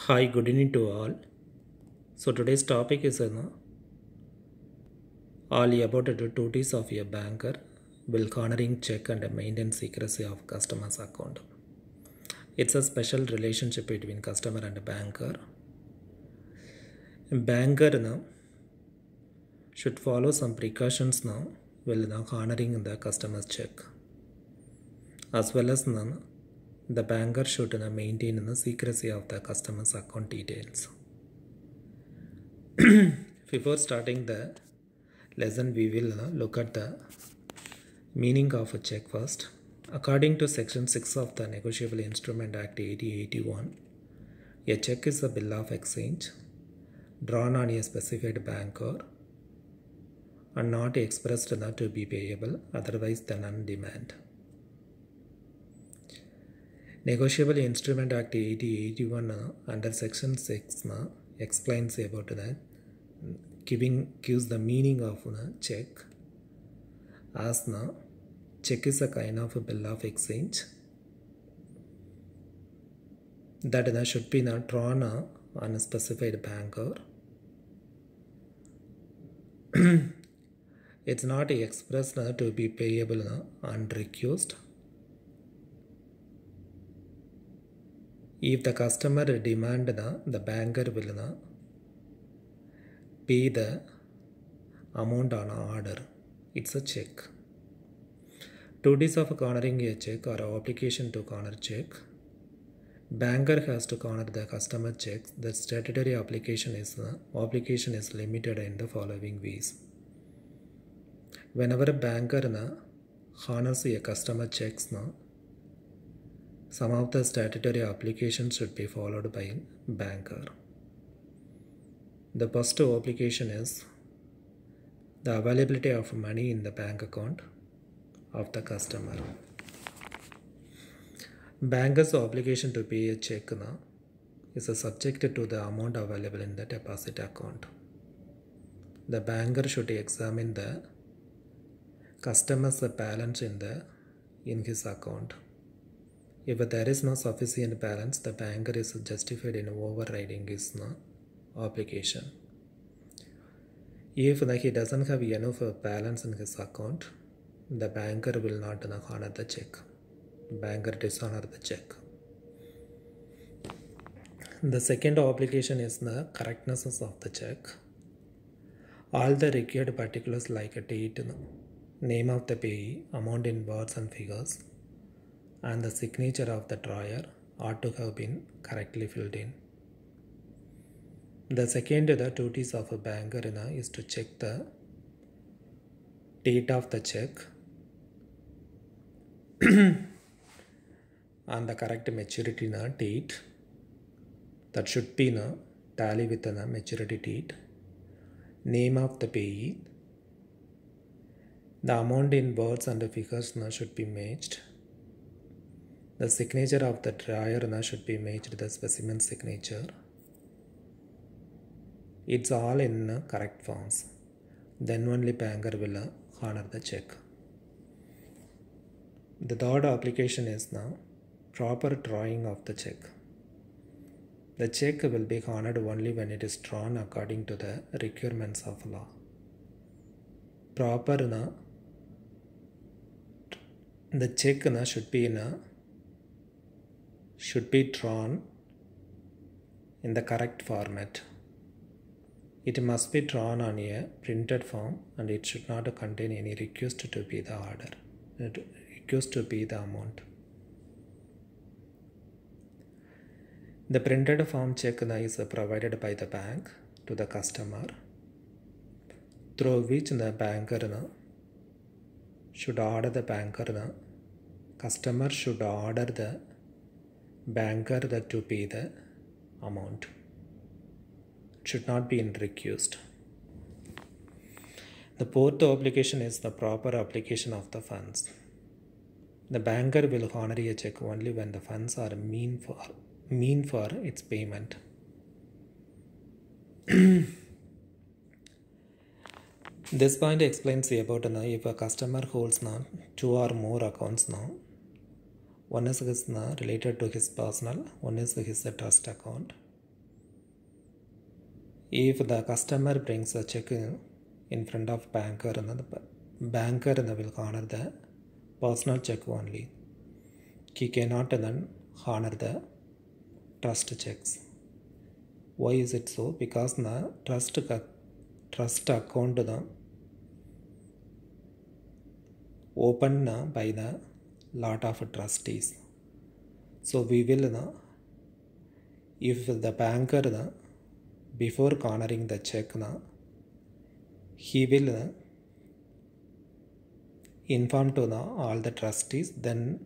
Hi, good evening to all. So today's topic is all about the duties of a banker will honoring check and maintain secrecy of customer's account. It's a special relationship between customer and banker. Banker now should follow some precautions now while now honoring the customer's check. As well as now, the banker should maintain the secrecy of the customer's account details. Before starting the lesson, we will look at the meaning of a check first. According to Section 6 of the Negotiable Instrument Act 1881, a check is a bill of exchange drawn on a specified banker and not expressed to be payable otherwise than on demand. Negotiable Instrument Act 1881 under Section 6 explains about that, gives the meaning of check as check is a kind of a bill of exchange that should be drawn on a specified banker. It's not expressed to be payable unrecused. If the customer demand the banker will pay the amount on order. It's a check. Duties of honoring a check or obligation to honor check. Banker has to honor the customer checks. The statutory obligation is limited in the following ways. Whenever a banker honors a customer checks, some of the statutory obligations should be followed by banker. The first obligation is the availability of money in the bank account of the customer. Banker's obligation to pay a check is subject to the amount available in the deposit account. The banker should examine the customer's balance in his account. If there is no sufficient balance, the banker is justified in overriding his obligation. If he doesn't have enough balance in his account, the banker will not honor the check. Banker dishonor the check. The second obligation is the correctness of the check. All the required particulars like a date, name of the payee, amount in words and figures, and the signature of the drawer ought to have been correctly filled in. The second duties of a banker is to check the date of the check and the correct maturity date that should be tally with the maturity date, name of the payee, the amount in words and figures should be matched. The signature of the drawer should be matched to the specimen signature. It's all in correct forms. Then only banker will honor the check. The third obligation is proper drawing of the check. The check will be honored only when it is drawn according to the requirements of law. Proper the check should be drawn in the correct format. It must be drawn on a printed form and it should not contain any request to pay the order, request to pay the amount. The printed form check is provided by the bank to the customer, through which the banker should order the customer should order the banker to pay the amount. It should not be in request. The fourth obligation is the proper application of the funds. The banker will honor a check only when the funds are mean for its payment. This point explains about if a customer holds two or more accounts one is related to his personal, one is his trust account. If the customer brings a check in front of banker, the banker will honor the personal check only. He cannot then honor the trust checks. Why is it so? Because the trust account opened by the lot of trustees. So we will if the banker before honoring the check he will inform to all the trustees. Then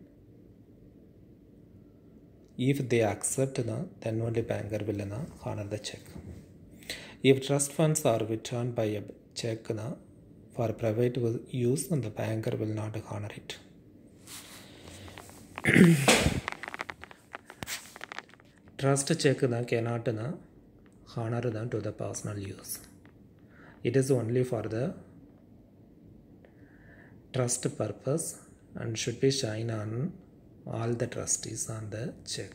if they accept then only banker will honor the check. If trust funds are returned by a check for private use, the banker will not honor it. Trust check cannot honor to the personal use. It is only for the trust purpose and should be shine on all the trustees on the check.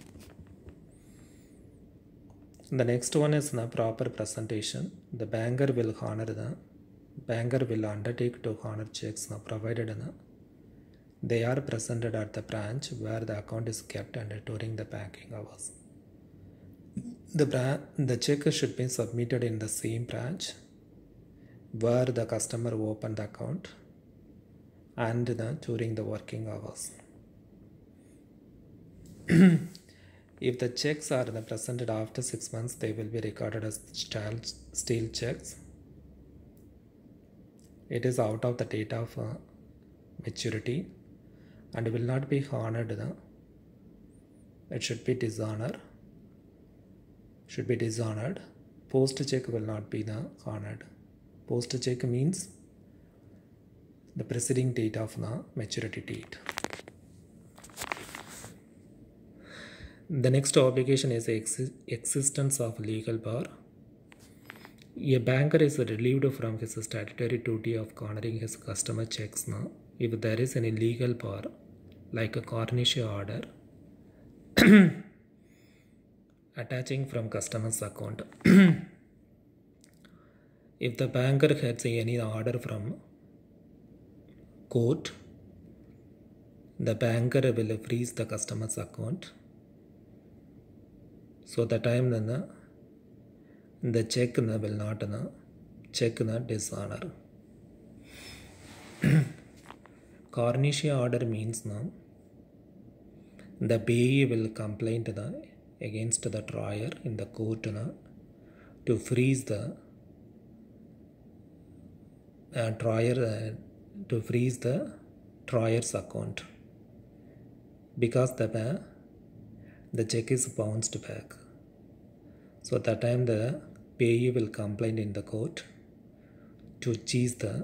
The next one is the proper presentation. The banker will undertake to honor checks provided they are presented at the branch where the account is kept and during the banking hours. The check should be submitted in the same branch where the customer opened the account and during the working hours. If the checks are presented after 6 months, they will be recorded as stale checks. It is out of the date of maturity and will not be honored. It should be dishonored. Post check will not be honored. Post check means the preceding date of the maturity date. The next obligation is existence of legal bar. A banker is relieved from his statutory duty of honoring his customer checks if there is any legal bar, like a garnishee order attaching from customer's account. If the banker gets any order from court, the banker will freeze the customer's account. So the time the check will not dishonor. Garnishee order means the payee will complain against the trier in the court to freeze the trier's account because the check is bounced back. So at that time the payee will complain in the court to seize the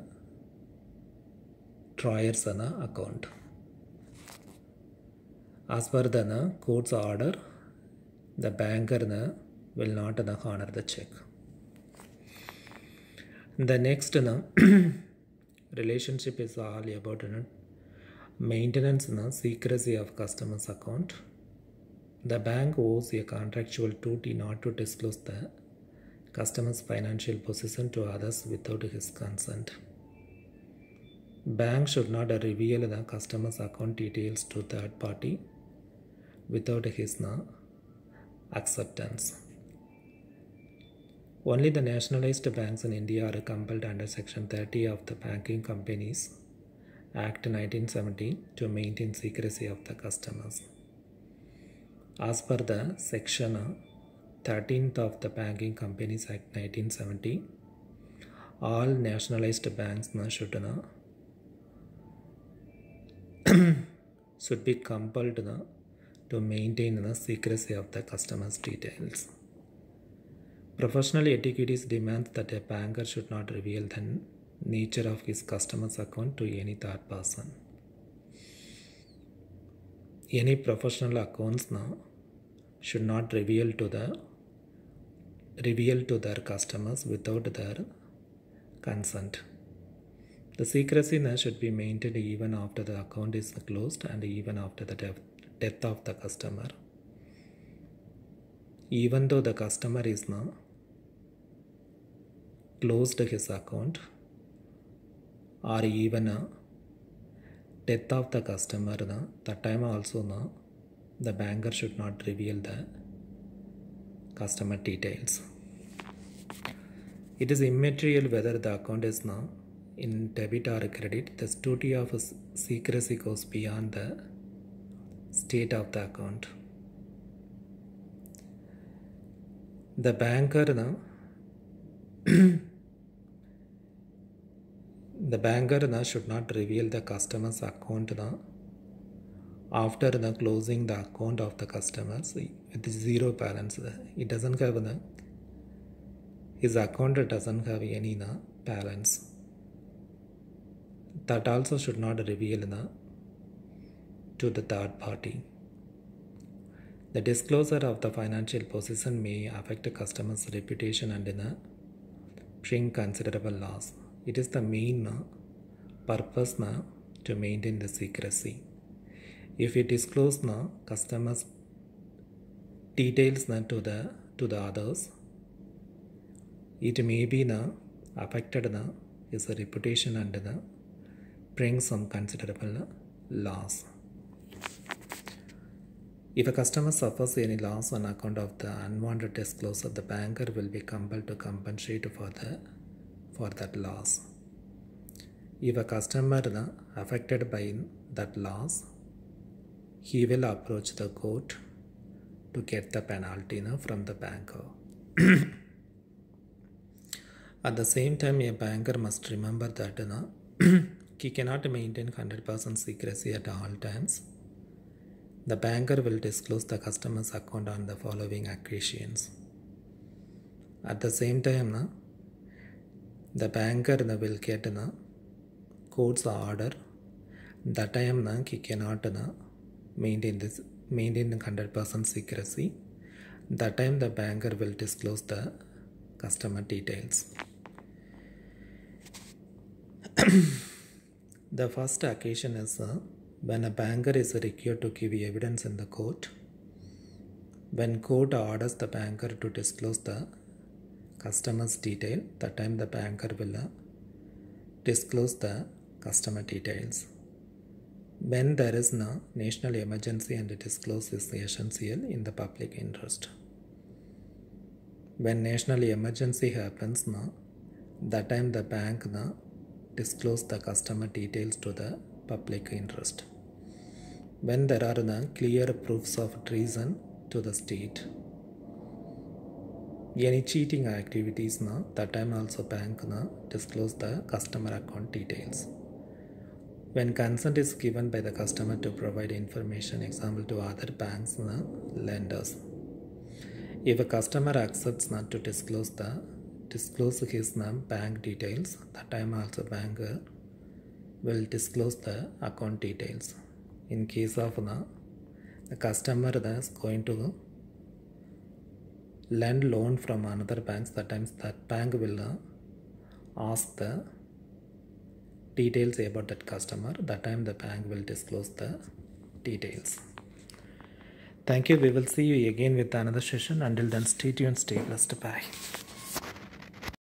trier's account. As per the court's order, the banker will not honor the check. The next relationship is all about maintenance secrecy of customer's account. The bank owes a contractual duty not to disclose the customer's financial position to others without his consent. Bank should not reveal the customer's account details to third party without his acceptance. Only the nationalized banks in India are compelled under Section 30 of the Banking Companies Act 1970 to maintain secrecy of the customers. As per the Section 13th of the Banking Companies Act 1970, all nationalized banks should be compelled to maintain the secrecy of the customers' details. Professional etiquette demands that a banker should not reveal the nature of his customer's account to any third person. Any professional accounts should not reveal to their customers without their consent. The secrecy should be maintained even after the account is closed and even after the death of the customer. Even though the customer is closed his account, or even death of the customer, that time also the banker should not reveal the customer details. It is immaterial whether the account is in debit or credit. The duty of secrecy goes beyond the state of the account. The banker should not reveal the customer's account after closing the account of the customers with zero balance. It doesn't have his account doesn't have any balance. That also should not reveal to the third party. The disclosure of the financial position may affect a customer's reputation and bring considerable loss. It is the main purpose to maintain the secrecy. If we disclose customers' details to the others, it may be affected his reputation and bring some considerable loss. If a customer suffers any loss on account of the unwanted disclosure, the banker will be compelled to compensate for that loss. If a customer affected by that loss, he will approach the court to get the penalty from the banker. At the same time, a banker must remember that he cannot maintain 100% secrecy at all times. The banker will disclose the customer's account on the following occasions. At the same time, the banker will get court's order. That time he cannot maintain 100% secrecy. That time the banker will disclose the customer details. The first occasion is when a banker is required to give evidence in the court. When court orders the banker to disclose the customer's detail, that time the banker will disclose the customer details. When there is no national emergency and disclose is essential in the public interest. When national emergency happens, that time the bank disclose the customer details to the public interest. When there are clear proofs of treason to the state, any cheating activities, that time also bank disclose the customer account details. When consent is given by the customer to provide information, example to other banks, lenders. If a customer accepts not to disclose his bank details, that time also banker will disclose the account details. In case of the customer is going to lend loan from another bank, that times that bank will ask the details about that customer. That time the bank will disclose the details. Thank you. We will see you again with another session. Until then, stay tuned, stay blessed. Bye.